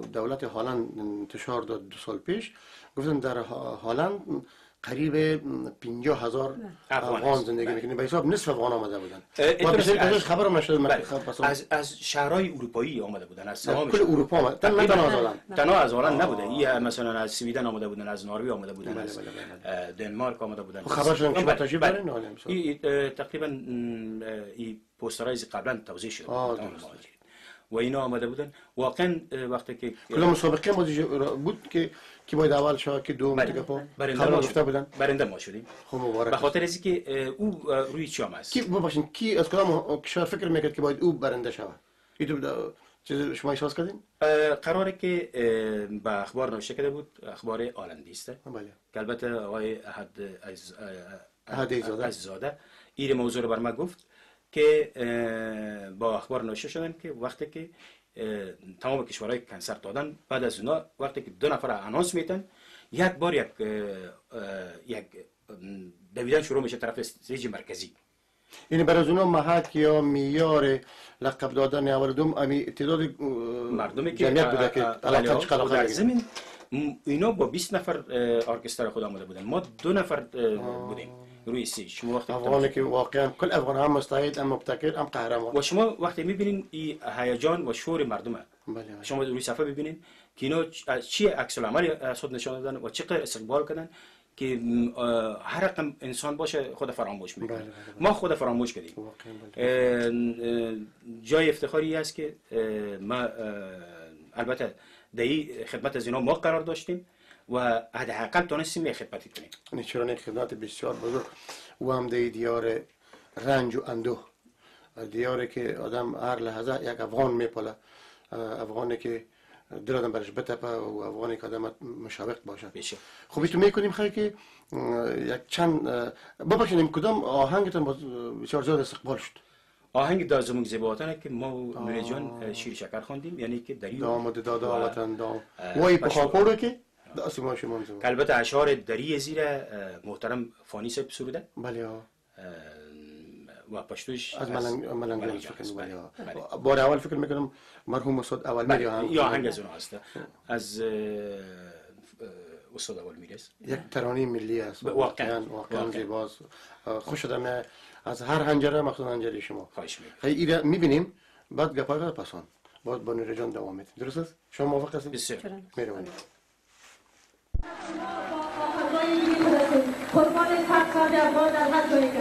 دولت هلند انتشار داد 2 سال پیش، گفتن در هلند قریب 50,000 افغان زندگی میکنن، به حساب نصف افغان آمده بودن. ازش خبرم نشد. از شهرهای اروپایی آمده بودن، از تمام کل اروپا آمده. تنها از هلند نبوده، این مثلا از سویدن آمده بودن، از نروژ آمده بودن، از دنمارک آمده بودن. خبر شدم که تشریف دارین تقریبا این پوسترهای قبلا توضیح شده و اینا آمده بودن. واقعا وقتی که کلا مسابقه بود که باید اول شد که دوم دیگه برنده ما شدیم. خب مبارک. به خاطر از اینکه او روی چام است. کی از کدام کشور فکر میکرد که باید او برنده شود؟ چیز شما احساس کردین؟ قراره که به اخبار نوشته کرده بود، اخبار هلندی است. بله. که البته آقای احد عزیزاده این موضوع رو بر ما گفت که با اخبار نوشته شدن که وقتی که تمام کشورهای کنسرت دادن، بعد از اونا وقتی که 2 نفر انانس میتن، یک بار یک دویدن شروع میشه طرف استیج مرکزی. یعنی برای اونا محک یا معیار لقب دادن اول دوم امی تعداد مردمی که جمعیت بوده که علاقه در زمین اینا با 20 نفر ارکستر خود آمده بودن، ما 2 نفر بودیم روی سی. شما وقتی افغانی که واقعا کل افغان هم مستعد، هم مبتکر، هم قهرمان. و شما وقتی میبینین این هیجان و شور مردمه، شما روی صفحه ببینین که اینا چی عکس العمل خود نشان دادن و چقدر استقبال کردن که هر رقم انسان باشه خود فراموش میکنه. ما خود فراموش کردیم. جای افتخاری است که ما البته در خدمت از اینا ما قرار داشتیم و حداقل تونستیم خدمتی کنیم. نیچران خدمت بسیار بزرگ و هم در دیار رنج و اندوه، دیاری که آدم هر لحظه یک افغان میپاله، افغانی که دل آدم برش بتپه و افغانی که آدم مشوق باشه. خب تو میکنیم خیلی که یک چند ببخشید کدام آهنگتون بسیار زیاد استقبال شد؟ آهنگ دازمون زیباتنه که ما نوری جان شیر شکر خواندیم، یعنی که دری داماد دادا وطن دام وای پخاپورو که داست ما شما میزم که البته اشعار دری زیر محترم فانی صاحب سروده. بله و پشتوش از ملنگ فکر میکنم. بار اول فکر میکنم مرحوم استاد اول میری یا آهنگ از اون هست، از استاد اول میری است. یک ترانه ملی است، واقعا زیباست. خوش شدم از هر هنجره، مخصوصا هنجره شما. خواهش میکنم. خیلی میبینیم بعد گپای رو پسان باید با نوری جان دوام میدیم. درست است؟ شما موافق هستید؟ بسیار مهربانی. قربان تقصاد افغان در حد کنید.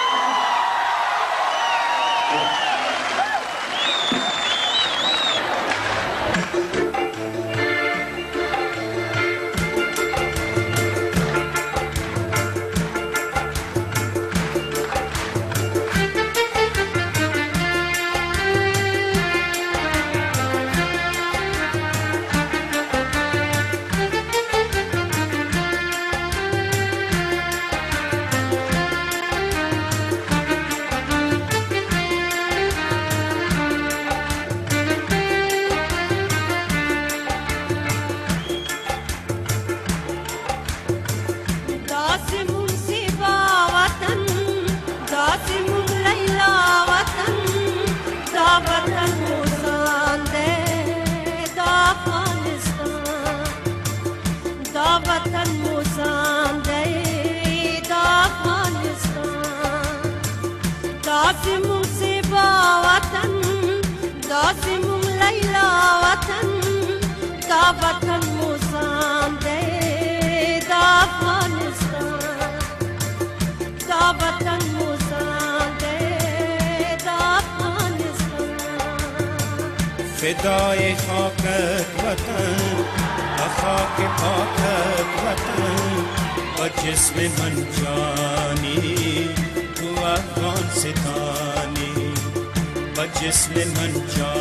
فدای خاکت وطن و خاک پاکت وطن و جسم من جانی تو افغان ستانی و جسم من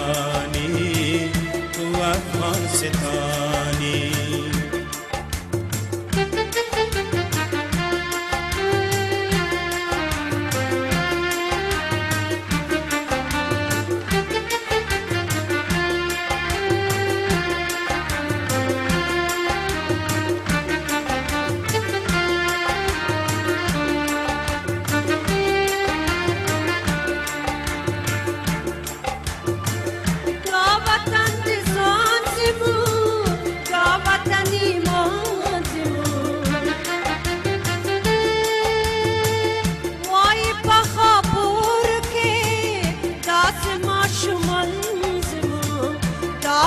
جانی تو افغان ستانی وطن دزان زمون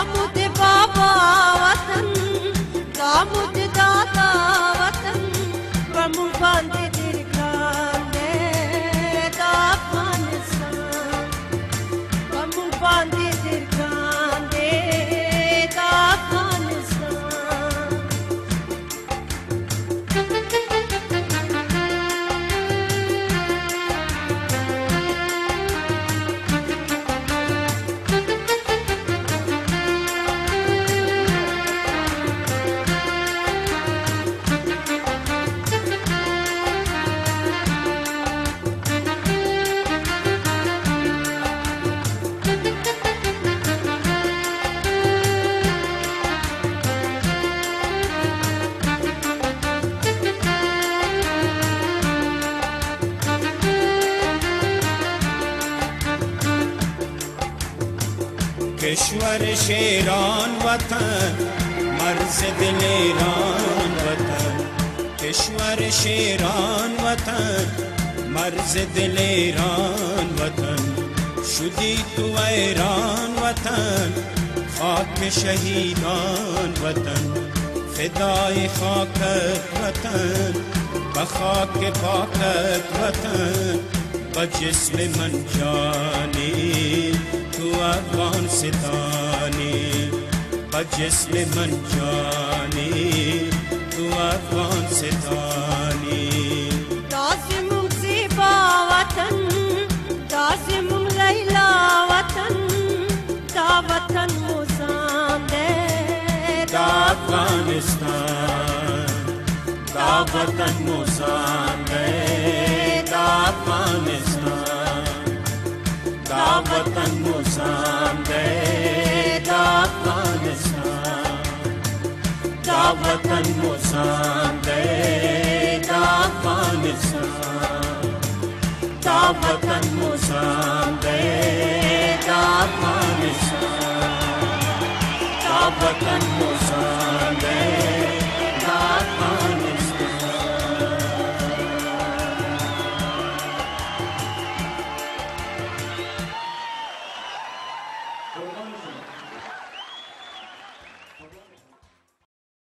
दामुद बाबा वतन दामुद दादा वतन बमु बांधे दिरगांदे दा अफगानिस्तान बमु बांधे दिरगांदे दा अफगानिस्तान کشور شیران وطن مرز دل ایران وطن کشور شیران وطن مرز دل ایران وطن شدی تو ایران وطن خاک شهیدان وطن فدای خاکت وطن بخاک پاکت وطن بجسم من جانی تو افغانستانی بجسم من جانی تو افغانستانی داسم زیبا وطن داسم لیلا وطن دا وطن موزانده دا افغانستان دا وطن موزانده دا افغانستان دا وطن موزانده دا افغانستان دا وطن موزانده دا افغانستان دا وطن موزانده